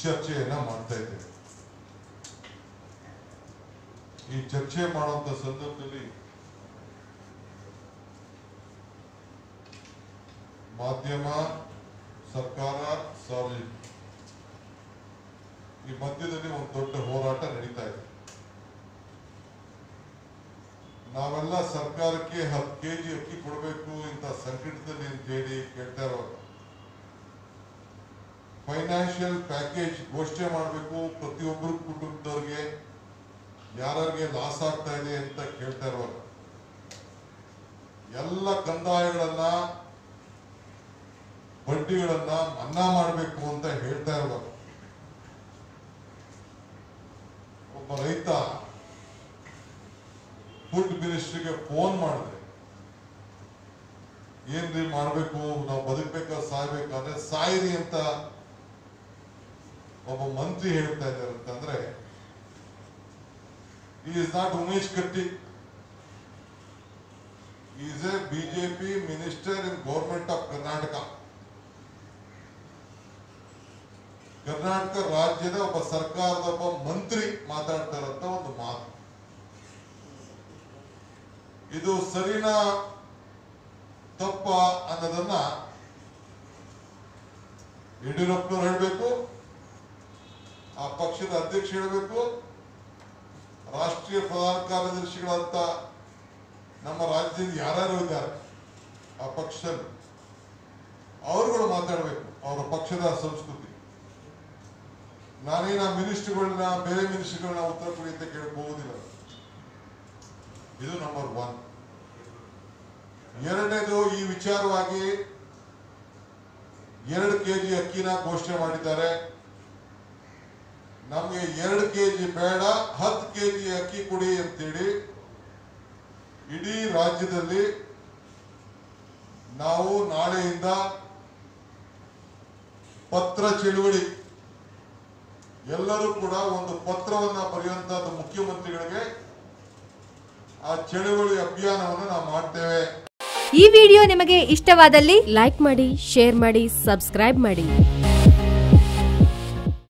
ಚರ್ಚೆಯನ್ನ ಮಾಡ್ತಾ ಇದ್ದೇವೆ. ಈ ಚರ್ಚೆ ಮಾಡುವಂತ ಸಂದರ್ಭದಲ್ಲಿ ಮಾಧ್ಯಮ, ಸರ್ಕಾರ, ಸಾರ್ವಜನಿಕರು ಈ ಮಧ್ಯದಲ್ಲಿ ಒಂದು ದೊಡ್ಡ ಹೋರಾಟ ನಡೀತಾ ಇದೆ. ನಾವೆಲ್ಲ ಸರ್ಕಾರಕ್ಕೆ 10 kg ಅಕ್ಕಿ ಕೊಡಬೇಕು ಇಂಥ ಸಂಕಟದಲ್ಲಿ ಅಂತ ಹೇಳಿ ಕೇಳ್ತಾ ಇರುವಾಗ ಫೈನಾನ್ಷಿಯಲ್ ಪ್ಯಾಕೇಜ್ ಘೋಷಣೆ ಮಾಡಬೇಕು, ಪ್ರತಿಯೊಬ್ಬರು ಕುಟುಂಬದವ್ರಿಗೆ ಯಾರಿಗೆ ಲಾಸ್ ಆಗ್ತಾ ಇದೆ ಅಂತ ಕೇಳ್ತಾ ಇರುವಾಗ ಎಲ್ಲ ಕಂದಾಯಗಳನ್ನ ಬಡ್ಡಿಗಳನ್ನ ಮನ್ನಾ ಮಾಡಬೇಕು ಅಂತ ಹೇಳ್ತಾ ಇರುವಾಗ ಒಬ್ಬ ರೈತ ಫುಡ್ ಮಿನಿಸ್ಟ್ರಿಗೆ ಫೋನ್ ಮಾಡಿದ್ರೆ ಏನ್ರಿ ಮಾಡಬೇಕು, ನಾವು ಬದುಕಬೇಕಾದ್ರೆ ಸಾಯ್ಬೇಕಾದ್ರೆ ಸಾಯಿರಿ ಅಂತ ಒಬ್ಬ ಮಂತ್ರಿ ಹೇಳ್ತಾ ಇದ್ದಾರೆ ಅಂತಂದ್ರೆ he is not Umesh Katti, he is a BJP minister in government of Karnataka. Karnataka ರಾಜ್ಯದ ಒಬ್ಬ ಸರ್ಕಾರದ ಒಬ್ಬ ಮಂತ್ರಿ ಮಾತಾಡ್ತಾ ಇರೋಂತ ಒಂದು ಮಾತು. ಇದು ಸರಿನಾ ತಪ್ಪ ಅನ್ನೋದನ್ನ ಯಡಿಯೂರಪ್ಪನವ್ರು ಹೇಳಬೇಕು, ಆ ಪಕ್ಷದ ಅಧ್ಯಕ್ಷ ಹೇಳಬೇಕು, ರಾಷ್ಟ್ರೀಯ ಪ್ರಧಾನ ಕಾರ್ಯದರ್ಶಿಗಳಂತ ನಮ್ಮ ರಾಜ್ಯದಲ್ಲಿ ಯಾರ್ಯಾರು ಇದ್ದಾರೆ ಆ ಪಕ್ಷದಲ್ಲಿ ಅವರುಗಳು ಮಾತಾಡಬೇಕು, ಅವರ ಪಕ್ಷದ ಸಂಸ್ಕೃತಿ. ನಾನೇನ ಮಿನಿಸ್ಟರ್ಗಳನ್ನ ಬೇರೆ ಮಿನಿಸ್ಟರ್ಗಳನ್ನ ಉತ್ತರ ಕೊಡಿ ಅಂತ ಕೇಳಕ್ ಹೋಗುದಿಲ್ಲ. ಇದು ನಂಬರ್ 1. ಎರಡನೇದು, ಈ ವಿಚಾರವಾಗಿ 2 kg ಅಕ್ಕಿನ ಘೋಷಣೆ ಮಾಡಿದ್ದಾರೆ. ನಮಗೆ 2 kg ಬೇಡ, 10 kg ಅಕ್ಕಿ ಕೊಡಿ ಅಂತೇಳಿ ಇಡೀ ರಾಜ್ಯದಲ್ಲಿ ನಾವು ನಾಳೆಯಿಂದ ಪತ್ರ ಚಳುವಳಿ ಎಲ್ಲರೂ ಕೂಡ ಒಂದು ಪತ್ರವನ್ನ ಬರೆಯುವಂತದ್ದು ಮುಖ್ಯಮಂತ್ರಿಗಳಿಗೆ. ಆ ಚಳುವಳಿ ಅಭಿಯಾನವನ್ನು ನಾವು ಮಾಡ್ತೇವೆ. ಈ ವಿಡಿಯೋ ನಿಮಗೆ ಇಷ್ಟವಾದಲ್ಲಿ ಲೈಕ್ ಮಾಡಿ, ಶೇರ್ ಮಾಡಿ, ಸಬ್ಸ್ಕ್ರೈಬ್ ಮಾಡಿ.